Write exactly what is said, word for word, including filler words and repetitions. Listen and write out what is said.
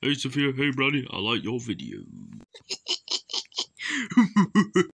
Hey Sophia, hey Brownie, I like your video.